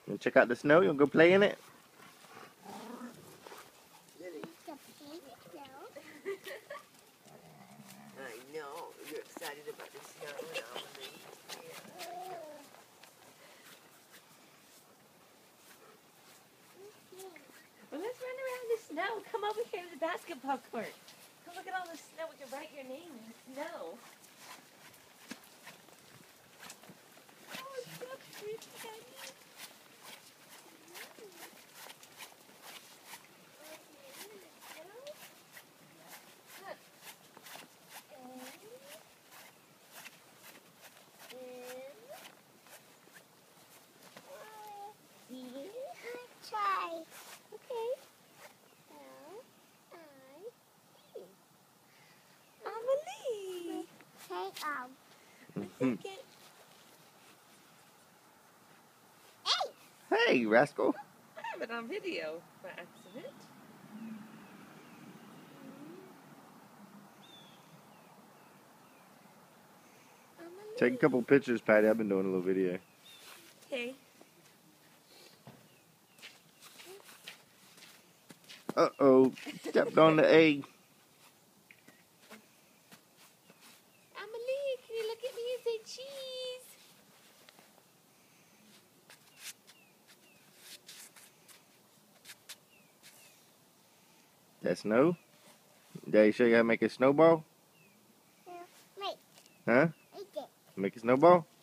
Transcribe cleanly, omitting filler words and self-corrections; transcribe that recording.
You check out the snow? You want to go play in it? I know. You're excited about the snow now. Well, let's run around the snow. Come over here to the basketball court. Come look at all the snow. We can write your name in the snow. Oh, it's so pretty, honey. Try. Okay. Amelie. Hey, Hey, rascal. I have it on video by accident. Take a couple pictures, Patty. I've been doing a little video. Okay. Uh-oh. Stepped on the egg. Amelie, can you look at me and say cheese? That snow? Daddy show you how to make a snowball? wait. Huh? Eat it. Make a snowball?